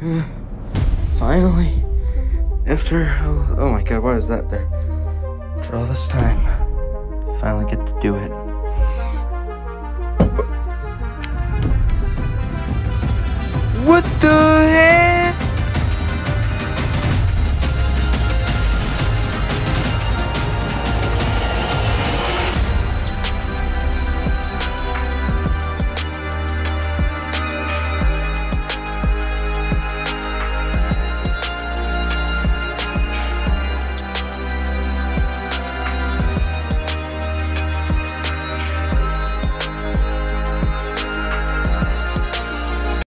Finally, after, oh my god, what is that there? After all this time, finally get to do it.